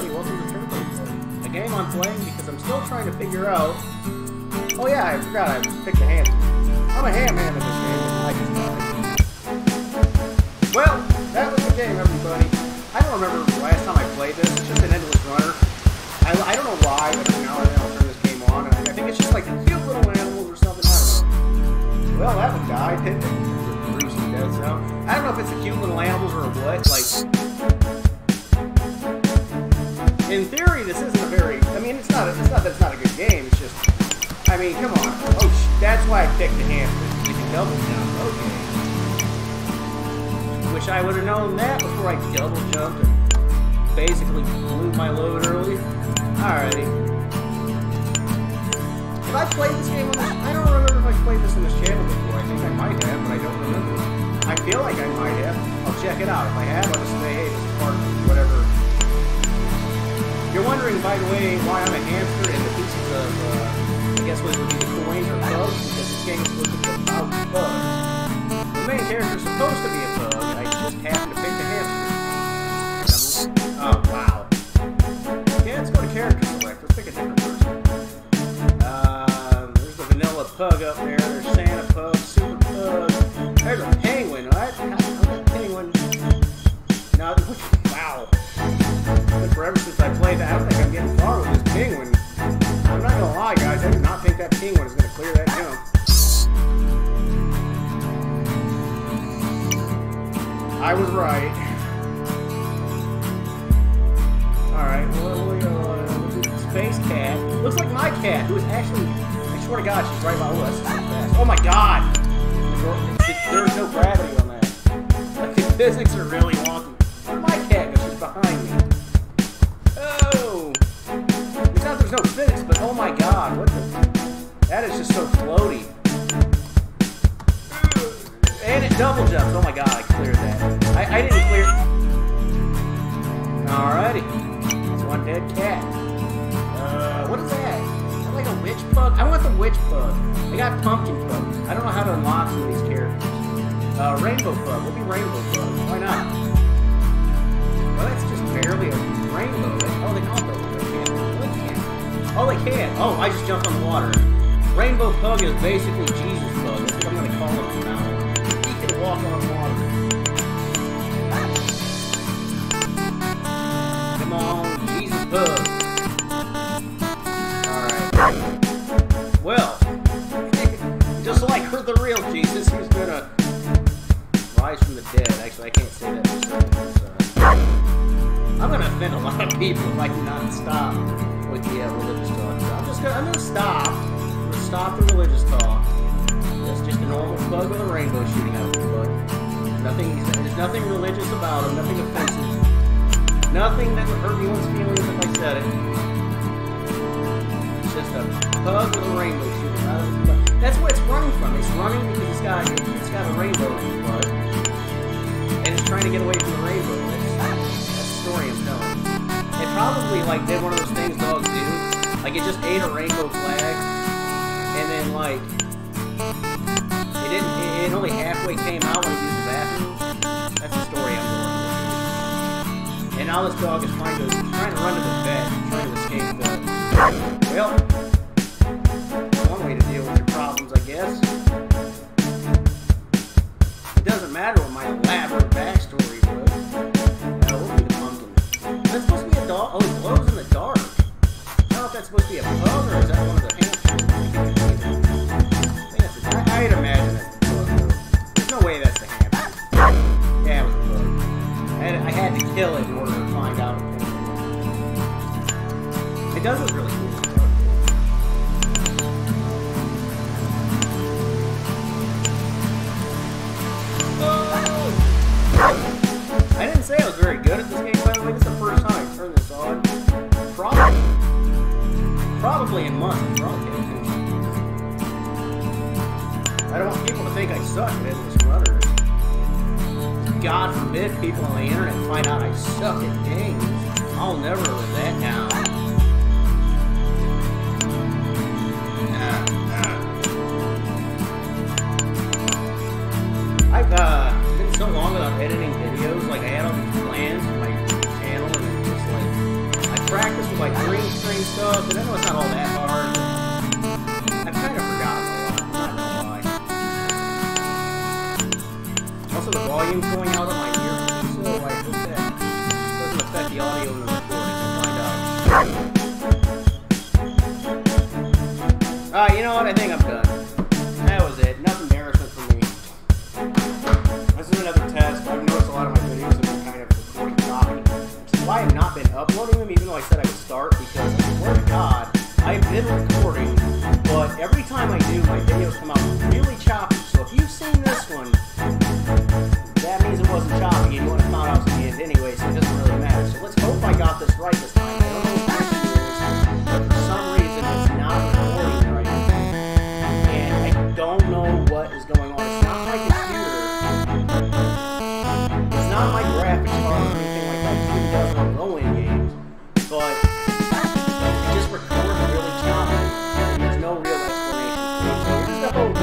welcome to Turbo Play. A game I'm playing because I'm still trying to figure out... Oh yeah, I forgot I picked a hamster. I'm a ham in this game, and I just died. Well, that was the game, everybody. I don't remember the last time I played this. It's just an endless runner. I don't know why, but every now and then I'll turn this game on, and I think it's just like the cute little animals or something. I don't know. Well, that one died, didn't it? Gruesome death sound. I don't know if it's the cute little animals or what. Like, in theory, this isn't a very. I mean, it's not that it's not a good game. It's just. I mean, come on. Oh, that's why I picked the hamster. You can double jump. Okay. Wish I would have known that before I double jumped and basically blew my load early. Alrighty. Have I played this game on this? I don't remember if I played this on this channel before. I think I might have, but I don't remember. I feel like I might have. I'll check it out. If I have, I'll just say, hey, this is part of whatever. If you're wondering, by the way, why I'm a hamster and the pieces of, I guess what would be the coins or bugs, because this game is supposed to be about bugs. The main character is supposed to be a bug, and I just happened to pick the hamster. Oh, wow. Yeah, let's go to character select. Let's pick a different person. There's the vanilla pug up there. There's Santa pug, super pug. There's a penguin. What? How's that penguin? No, wow. It's been forever since I played that. I don't think I'm getting far with this penguin. I'm not gonna lie, guys. I do not think that penguin is gonna clear that jump. I was right. Alright, well, Space Cat. Looks like my cat, who is actually, I swear to God, she's right by us. So fast. Oh my God! There's no gravity on that. Like, the physics are really wonky. Where'd my cat go? She's behind me. Oh! It's not there's no physics, but oh my God, what the... That is just so floaty. And it double jumps. Oh my God, I cleared that. I didn't clear... Alrighty. One dead cat. What is that? Is that like a witch pug? I want the witch pug. I got pumpkin pug. I don't know how to unlock some of these characters. Rainbow pug. We'll be rainbow pug. Why not? Well, that's just barely a rainbow. Oh, they can't. They can't. Oh, they can. Oh, I just jumped on the water. Rainbow pug is basically Jesus pug. That's what I'm going to call him from now on. He can walk on water. Come on. Bug. Alright. Well, just like for the real Jesus, he's gonna rise from the dead. Actually, I can't say that. I'm gonna offend a lot of people if I do not stop with the religious talk. So I'm gonna stop. I'm gonna stop the religious talk. That's just a normal bug with a rainbow shooting out of the bug. There's nothing religious about him. Nothing offensive. Nothing that would hurt anyone's feelings if I said it. It's just a pug with a rainbow shooting out of its butt. That's where it's running from. It's running because it's got a rainbow in its butt. And it's trying to get away from the rainbow. That's the story I'm telling. It probably like did one of those things dogs do. Like it just ate a rainbow flag. And then like it only halfway came out when it used the bathroom. That's the story I'm telling. And now this dog is trying to run to the vet, trying to escape the... Well, one way to deal with your problems, I guess. It doesn't matter what my elaborate backstory was. Now, we'll be the pumpkin. Is that supposed to be a dog? Oh, it glows in the dark. I don't know if that's supposed to be a pug or is that one of the hamsters? I'd imagine that's the pug. There's no way that's the hamster. Yeah, it was a pug. I had to kill it in order to find out. It does look really cool. Oh! I didn't say I was very good at this game, by the way. This is the first time I turned this on. Probably in months. I don't want people to think I suck at endless runners. God forbid people on the internet find out I suck at games. I'll never live that down. I've been so long without editing videos. Like I had all these plans for my channel, and it's just like I stuff, and I know it's not all that hard, but I've kind of forgotten a lot, I'm not gonna lie. Also, the volume's going out of my ear, so I hope that doesn't affect the audio in the recording. We'll find out. You know what? I think I'm done. That was it. Enough embarrassment for me. This is another test. I've noticed a lot of my videos have been kind of recording choppy, which is why I've not been uploading them, even though I said I would start, because I swear to God, I've been recording, but every time I do, my videos come out really choppy. So if you've seen this one, that means it wasn't choppy, and you would have found out at the end anyway, so it doesn't really matter. So let's hope I got this right this time. I don't know what the issue is, but for some reason it's not recording right. And I don't know what is going on. It's not my computer. It's not my graphics card or anything like that. It even does run low-end games. But it just records really choppy, and there's no real explanation. So here's the hope